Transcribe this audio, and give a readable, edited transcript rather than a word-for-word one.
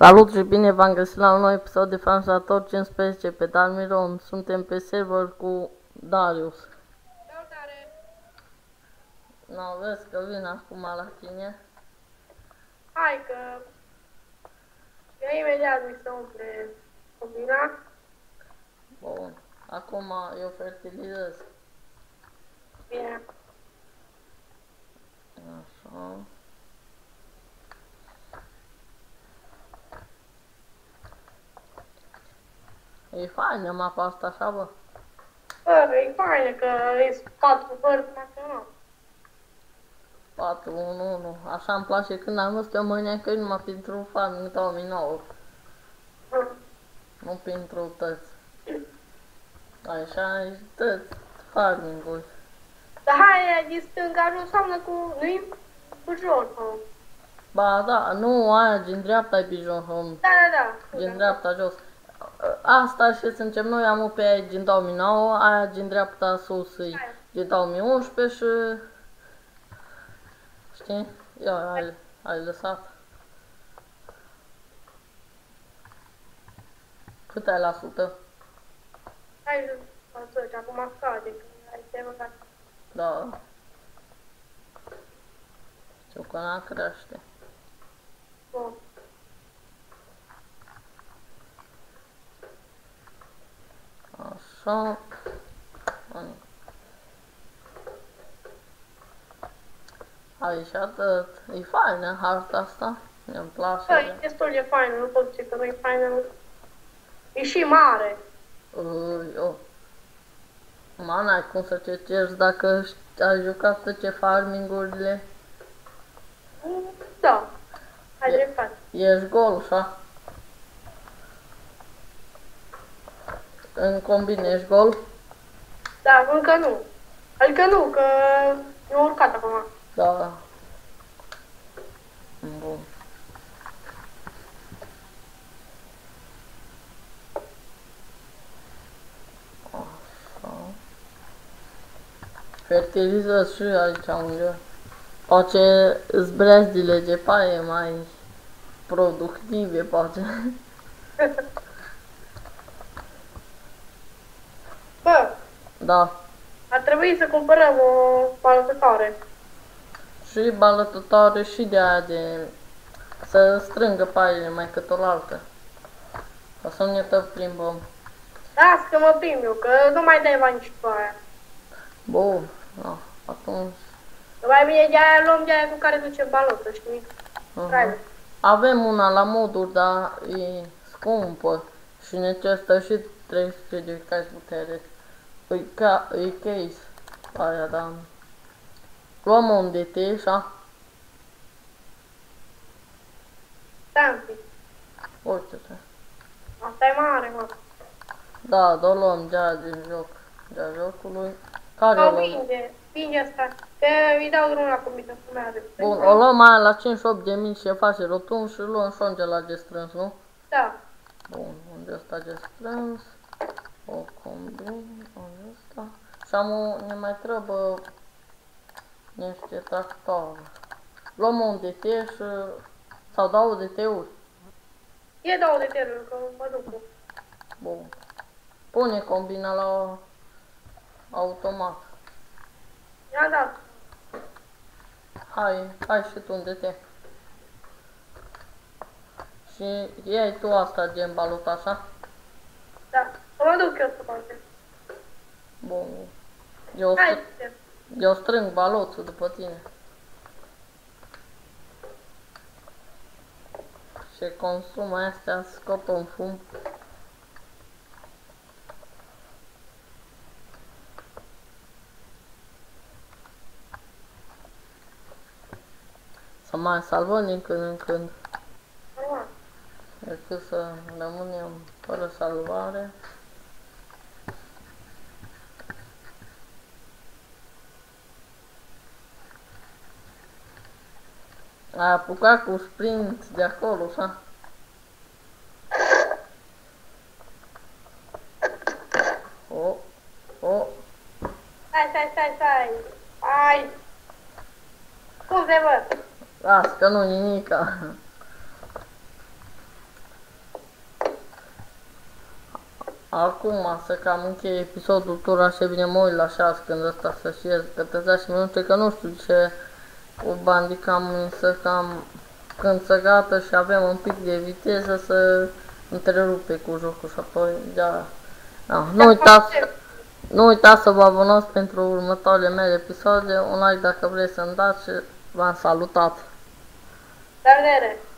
Salut și bine v-am găsit la un nou episod de Franșator 15 pe Dalmiron. Suntem pe server cu Darius. Salutare! No, vezi că vin acum la tine. Hai că imediat mi se umple combina. Bun. Acum eu fertilizez. Bine. Așa. E faină mapa asta așa, bă. Bă, e faină că e 4 părți național. 4-1-1. Așa îmi place când am văzut eu mâine numai pentru Farming 2009. Nu pentru tăți. Așa e tăți farming-uri. Dar aia din stânga nu înseamnă cu... nu-i bujon, hă. Ba da, nu, aia din dreapta e Pigeon Home. Da. Din dreapta jos. Asta și suntem noi, am pe aia din 2009, aia din dreapta sus e din 2011 și... Știi? Ia, ai lăsat. Cât ai la sută? Hai să acum scade, că ai te băgat. Da. Știu că n-a crește. Bun. Așa. Aici atât. E faină harta asta. Mi-mi place. Bă, e destul de faină, nu pot zice că nu e faină. E și mare. Eu. Ma, n-ai cum să te cerți dacă ai jucat toate farming-urile. Da. Ai dreptate. Ești gol, așa. În combine ești gol? Da, încă nu. Adică nu, că mi-a urcat acum. Da. Bun. Așa. Fertilizez și aici unde. Poate îți brezdile de paie mai productive, poate. Bă, Da. ar trebui să cumpărăm o balotătoare. Și balătătoare și de aia de... să strângă paiele mai cât o altă. Ca să nu ne tot plimbăm. Las că mă plimb eu, că nu mai dai bani și cu aia. Bun. Da. Atunci... Că mai bine de aia luăm de aia cu care duce balotă, știi? Trailer. Avem una la moduri, dar e scumpă și necesită și 300 de cai putere. E case aia, da. Luăm un DT, așa. Stai un pic. Uite-te. Asta e mare, mă. Da, o luăm de din joc. De jocului. Care o Sau luăm? vinge asta. Că îi dau drumul la comită, cum are. Bun, o luăm aia la 58 de mii și face rotund și luăm și unde la de strâns, nu? Da. Bun, unde ăsta de strâns. O combin, unde ăsta. Și ne mai trebuie niște tractoare. Luăm un DT și... sau dau DT-uri. E două de terul, că mă duc. Bun. Pune combina la automat. I-am dat. Hai și tu un DT. Și iei tu asta gen balut așa? Da. Mă duc eu să fac. Bun. Hai, Eu strâng balotul după tine. Și consumă astea, scot un fum. Să mai salvăm din când în când. Decât să rămânem fără salvare. Ai apucat cu sprint de acolo, așa? Stai. Hai. Cum te văd? Las că nu nimica. Acum să cam încheie episodul tur, așa bine mă uit la 6 când ăsta să știe câte 10 minute, că nu știu ce cu bandicam să cam când se gata și avem un pic de viteză să întrerupe cu jocul și apoi da. Nu uitați să vă abonați pentru următoarele mele episoade, un like dacă vreți să-mi dați și v-am salutat. La revedere!